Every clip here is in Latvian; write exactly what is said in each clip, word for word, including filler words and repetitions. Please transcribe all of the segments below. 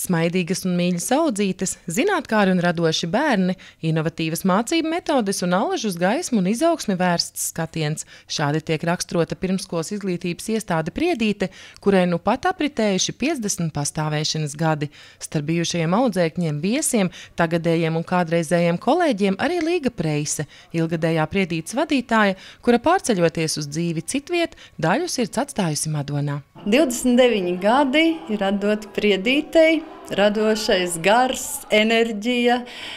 Smaidīgas un mīļas audzītes, zinātkāri un radoši bērni, inovatīvas mācību metodes un allaž uz gaismu un izaugsmi vērsts skatiens. Šādi tiek raksturota pirmskolas izglītības iestāde Priedīte, kurai nu pat apritējuši piecdesmit pastāvēšanas gadi. Starp bijušajiem audzēkņiem, viesiem, tagadējiem un kādreizējiem kolēģiem arī Līga Preise, ilgadējā Priedītes vadītāja, kura pārceļoties uz dzīvi citviet, daļu sirds atstājusi Madonā. divdesmit deviņi gadi ir atdoti Priedītei, radošais gars, enerģija,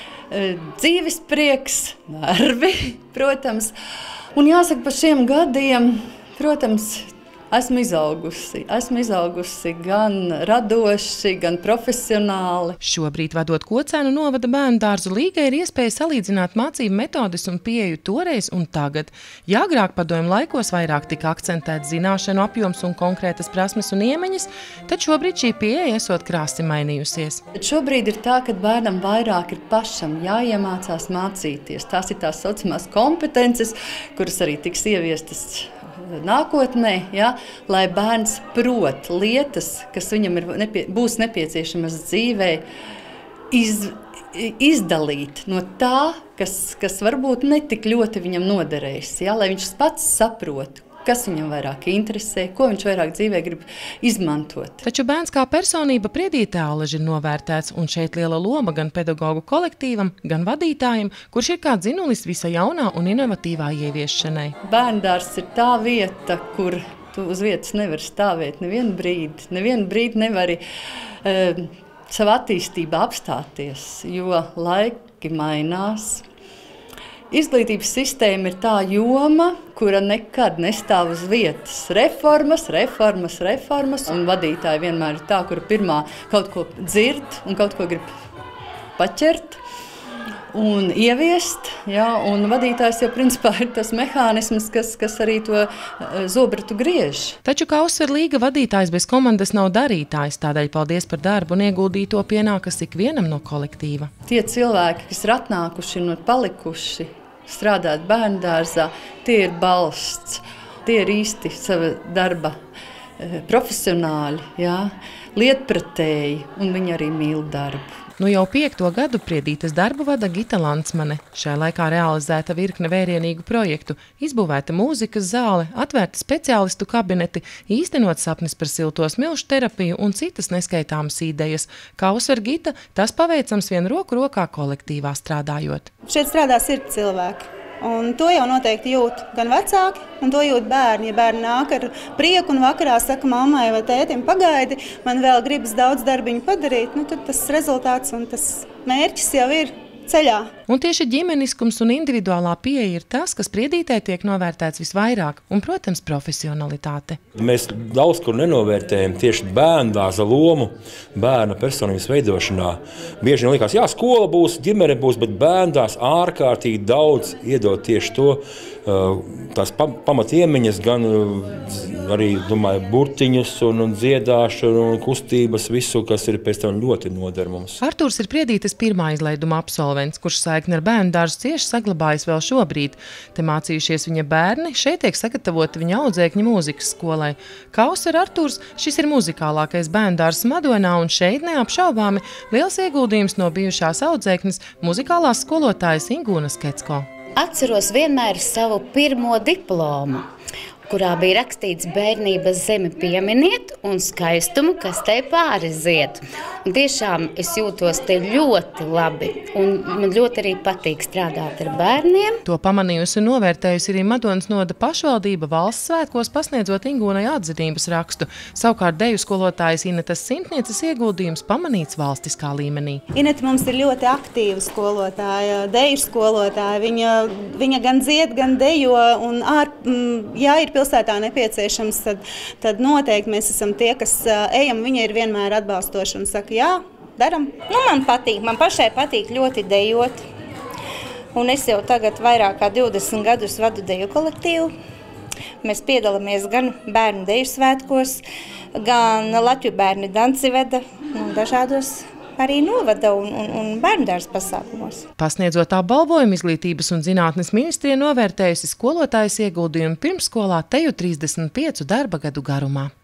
dzīves prieks, nervi, protams. Un jāsaka, par šiem gadiem, protams, esmu izaugusi. Esmu izaugusi gan radoši, gan profesionāli. Šobrīd, vadot Kocēnu novada bērndārzu, Līgai ir iespēja salīdzināt mācību metodes un pieeju toreiz un tagad. Ja agrāk padomju laikos vairāk tika akcentēts zināšanu apjoms un konkrētas prasmes un iemaņas, tad šobrīd šī pieeja esot krāsi mainījusies. Šobrīd ir tā, ka bērnam vairāk ir pašam jāiemācās mācīties. Tās ir tās saucamās kompetences, kuras arī tiks ieviestas nākotnē, ja, lai bērns prot lietas, kas viņam ir nepie, būs nepieciešamas dzīvē, iz, izdalīt no tā, kas, kas varbūt netik ļoti viņam noderēs, ja, lai viņš pats saprot, kas viņam vairāk interesē, ko viņš vairāk dzīvē grib izmantot. Taču bērns kā personība Priedītē allaž ir novērtēts, un šeit liela loma gan pedagogu kolektīvam, gan vadītājiem, kurš ir kā dzinulis visa jaunā un inovatīvā ieviešanai. Bērndārzs ir tā vieta, kur tu uz vietas nevari stāvēt nevienu brīdi, nevienu brīdi nevari uh, savā attīstībā apstāties, jo laiki mainās. Izglītības sistēma ir tā joma, kura nekad nestāv uz vietas. Reformas, reformas, reformas, un vadītāji vienmēr ir tā, kura pirmā kaut ko dzird un kaut ko grib paķert un ieviest, ja, un vadītājs jau principā ir tas mehānisms, kas, kas arī to zobratu griež. Taču, kā uzsver Līga, vadītājs bez komandas nav darītājs, tādēļ paldies par darbu un ieguldīto pienākas ikvienam no kolektīva. Tie cilvēki, kas ir atnākuši un palikuši strādāt bērndārzā, tie ir balsts, tie ir īsti sava darba profesionāļi, jā, lietpratēji, un viņi arī mīl darbu. Nu jau piekto gadu Priedītes darbu vada Gita Lantsmane. Šajā laikā realizēta virkne vērienīgu projektu, izbūvēta mūzikas zāle, atvērta speciālistu kabineti, īstenot sapnis par silto smilšu terapiju un citas neskaitāmas idejas. Kā uzsver Gita, tas paveicams vien roku rokā kolektīvā strādājot. Šeit strādā sirds cilvēki. Un to jau noteikti jūt gan vecāki, un to jūt bērni. Ja bērni nāk ar prieku un vakarā saka mammai vai tētim pagaidi, man vēl gribas daudz darbiņu padarīt, nu tad tas rezultāts un tas mērķis jau ir ceļā. Un tieši ģimeniskums un individuālā pieeja ir tas, kas Priedītē tiek novērtēts visvairāk, un, protams, profesionalitāte. Mēs daudz kur nenovērtējam tieši bērndārza lomu bērna personības veidošanā. Bieži vien likās, jā, skola būs, ģimene būs, bet bērndārs ārkārtīgi daudz iedod tieši to, tās pamatiemaņas, gan arī, domāju, burtiņus un, un dziedāšanu un kustības, visu, kas ir pēc tam ļoti noder mums. Artūrs ir Priedītes pirmā izlaiduma absolvents, kurš saikni ar bērndārzu cieši saglabājas vēl šobrīd. Te mācījušies viņa bērni, šeit tiek sagatavoti viņa audzēkņi mūzikas skolai. Kā uzsver Artūrs, šis ir muzikālākais bērndārzs Madonā, un šeit neapšaubāmi liels ieguldījums no bijušās audzēknes muzikālās skolotājas Ingūnas Kecko. Atceros vienmēr savu pirmo diplomu, kurā bija rakstīts bērnības zemi pieminiet un skaistumu, kas te pāriziet. Un tiešām es jūtos te ļoti labi, un man ļoti arī patīk strādāt ar bērniem. To pamanījusi un novērtējusi arī Madonas novada pašvaldība valsts svētkos, pasniedzot Ingūnai atzinības rakstu. Savukārt deju skolotājas Inetas Simtnieces ieguldījums pamanīts valstiskā līmenī. Ineta mums ir ļoti aktīva skolotāja, deju skolotāja. Viņa, viņa gan dzied, gan dejo, un ār, jā, ir pilsētā nepieciešams, tad, tad noteikti mēs esam tie, kas ejam, viņa ir vienmēr atbalstoši un saka, jā, daram. Nu, man patīk, man pašai patīk ļoti dejot, un es jau tagad vairāk kā divdesmit gadus vadu deju kolektīvu. Mēs piedalāmies gan bērnu deju svētkos, gan Latviju bērni danci veda, nu, dažādos arī novada un, un, un bērndārzs pasākumos. Pasniedzot apbalvojumu, Izglītības un zinātnes ministrija novērtējusi skolotājas ieguldījumu pirmsskolā teju trīsdesmit piecu darba gadu garumā.